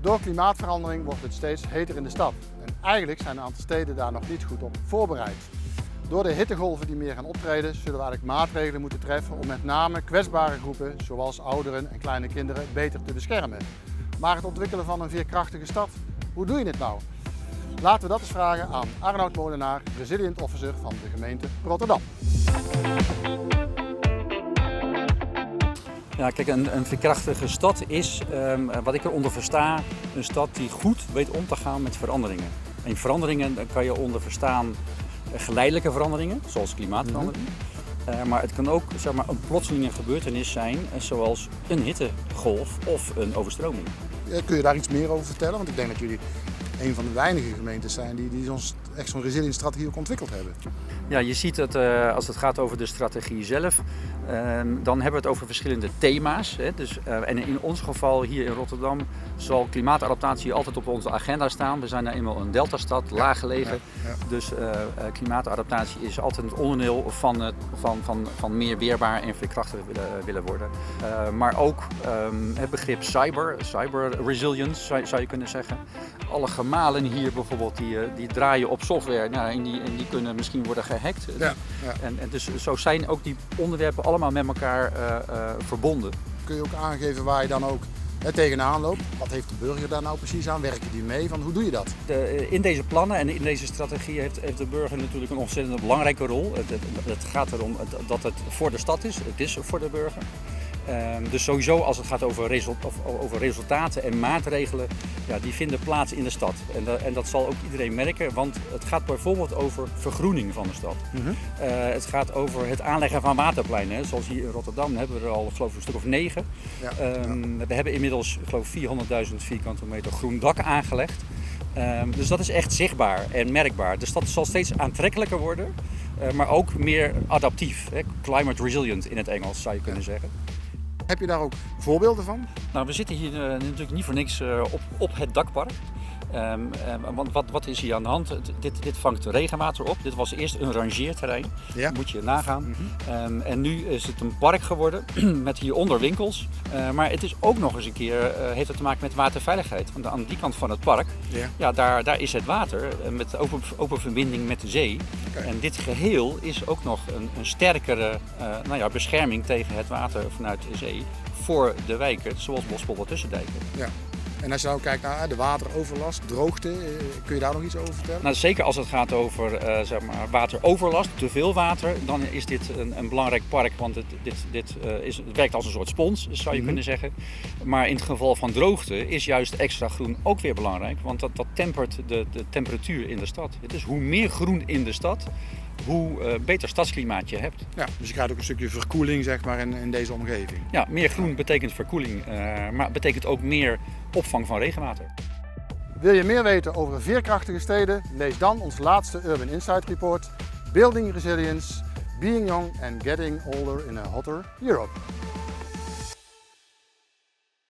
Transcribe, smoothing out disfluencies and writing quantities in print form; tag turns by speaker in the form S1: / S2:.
S1: Door klimaatverandering wordt het steeds heter in de stad. En eigenlijk zijn een aantal steden daar nog niet goed op voorbereid. Door de hittegolven die meer gaan optreden, zullen we eigenlijk maatregelen moeten treffen om met name kwetsbare groepen, zoals ouderen en kleine kinderen, beter te beschermen. Maar het ontwikkelen van een veerkrachtige stad, hoe doe je dit nou? Laten we dat eens vragen aan Arnoud Molenaar, Resilient Officer van de gemeente Rotterdam.
S2: Ja, kijk, een veerkrachtige stad is, wat ik eronder versta, een stad die goed weet om te gaan met veranderingen. En veranderingen dan kan je onder verstaan geleidelijke veranderingen, zoals klimaatverandering. Maar het kan ook zeg maar, een plotselinge gebeurtenis zijn, zoals een hittegolf of een overstroming.
S1: Kun je daar iets meer over vertellen? Want ik denk dat jullie een van de weinige gemeentes zijn die echt zo'n resilient strategie ook ontwikkeld hebben.
S2: Ja, je ziet dat als het gaat over de strategie zelf, dan hebben we het over verschillende thema's. Hè. Dus, en in ons geval hier in Rotterdam zal klimaatadaptatie altijd op onze agenda staan. We zijn nou eenmaal een deltastad, laag gelegen. Ja. Dus klimaatadaptatie is altijd een onderdeel van meer weerbaar en veerkrachtig willen worden. Maar ook het begrip cyber resilience zou je kunnen zeggen. Alle gemalen hier bijvoorbeeld die draaien op software en die kunnen misschien worden gehackt. Ja, ja. En dus zo zijn ook die onderwerpen allemaal met elkaar verbonden.
S1: Kun je ook aangeven waar je dan ook tegenaan loopt? Wat heeft de burger daar nou precies aan? Werken die mee? Hoe doe je dat?
S2: In deze plannen en in deze strategie heeft de burger natuurlijk een ontzettend belangrijke rol. Het gaat erom dat het voor de stad is. Het is voor de burger. Dus sowieso als het gaat over resultaten en maatregelen, ja, die vinden plaats in de stad. En dat zal ook iedereen merken, want het gaat bijvoorbeeld over vergroening van de stad. Het gaat over het aanleggen van waterpleinen. Hè. Zoals hier in Rotterdam hebben we er al geloof ik een stuk of 9. Ja, We hebben inmiddels geloof ik 400.000 vierkante meter groen dak aangelegd. Dus dat is echt zichtbaar en merkbaar. De stad zal steeds aantrekkelijker worden, maar ook meer adaptief. Hè. Climate resilient in het Engels zou je kunnen zeggen.
S1: Heb je daar ook voorbeelden van?
S2: Nou, we zitten hier natuurlijk niet voor niks op het dakpark. Want wat is hier aan de hand? Dit vangt regenwater op. Dit was eerst een rangeerterrein, ja. Moet je nagaan. En nu is het een park geworden met hieronder winkels. Maar het is ook nog eens een keer, heeft het te maken met waterveiligheid. Want aan die kant van het park, ja, daar is het water met open verbinding met de zee. Okay. En dit geheel is ook nog een sterkere bescherming tegen het water vanuit de zee voor de wijken, zoals Bospolder Tussendijken. Ja.
S1: En als je nou kijkt naar de wateroverlast, droogte, kun je daar nog iets over vertellen?
S2: Nou, zeker als het gaat over wateroverlast, te veel water, dan is dit een belangrijk park, want het werkt als een soort spons, zou je kunnen zeggen. Maar in het geval van droogte is juist extra groen ook weer belangrijk, want dat tempert de temperatuur in de stad. Dus hoe meer groen in de stad, hoe beter stadsklimaat je hebt.
S1: Ja, dus je krijgt ook een stukje verkoeling zeg maar, in deze omgeving.
S2: Ja, meer groen betekent verkoeling, maar betekent ook meer opvang van regenwater.
S1: Wil je meer weten over veerkrachtige steden? Lees dan ons laatste Urban Insight Report, Building Resilience, Being Young and Getting Older in a Hotter Europe.